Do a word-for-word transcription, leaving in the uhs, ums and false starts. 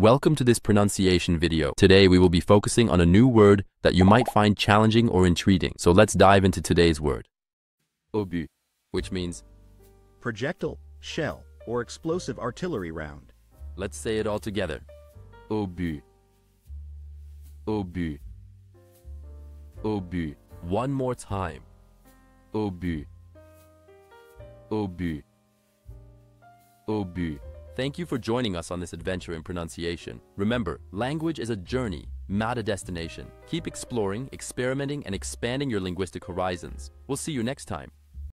Welcome to this pronunciation video. Today we will be focusing on a new word that you might find challenging or intriguing. So let's dive into today's word. Obus, which means projectile, shell, or explosive artillery round. Let's say it all together. Obus. Obus. Obus. One more time. Obus. Obus. Obus. Thank you for joining us on this adventure in pronunciation. Remember, language is a journey, not a destination. Keep exploring, experimenting, and expanding your linguistic horizons. We'll see you next time.